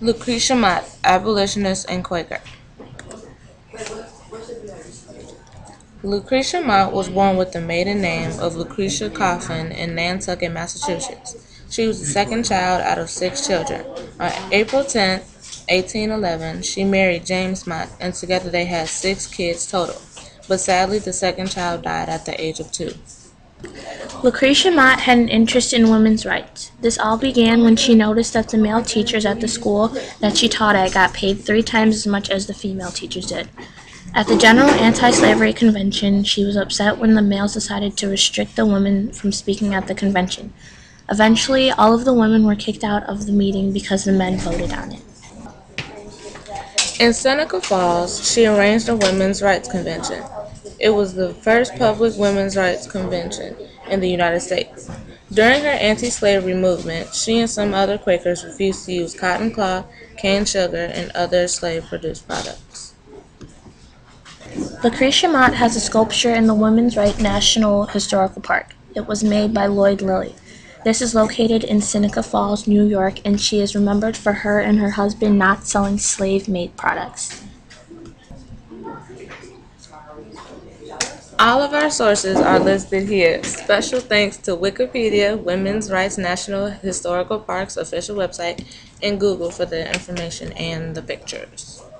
Lucretia Mott, abolitionist and Quaker. Lucretia Mott was born with the maiden name of Lucretia Coffin in Nantucket, Massachusetts. She was the second child out of 6 children. On April 10, 1811, she married James Mott, and together they had 6 kids total. But sadly, the second child died at the age of 2. Lucretia Mott had an interest in women's rights. This all began when she noticed that the male teachers at the school that she taught at got paid 3 times as much as the female teachers did. At the General Anti-Slavery Convention, she was upset when the males decided to restrict the women from speaking at the convention. Eventually, all of the women were kicked out of the meeting because the men voted on it. In Seneca Falls, she arranged a women's rights convention. It was the first public women's rights convention in the United States. During her anti-slavery movement, she and some other Quakers refused to use cotton cloth, cane sugar, and other slave-produced products. Lucretia Mott has a sculpture in the Women's Right National Historical Park. It was made by Lloyd Lilly. This is located in Seneca Falls, New York, and she is remembered for her and her husband not selling slave-made products. All of our sources are listed here. Special thanks to Wikipedia, Women's Rights National Historical Park's official website, and Google for the information and the pictures.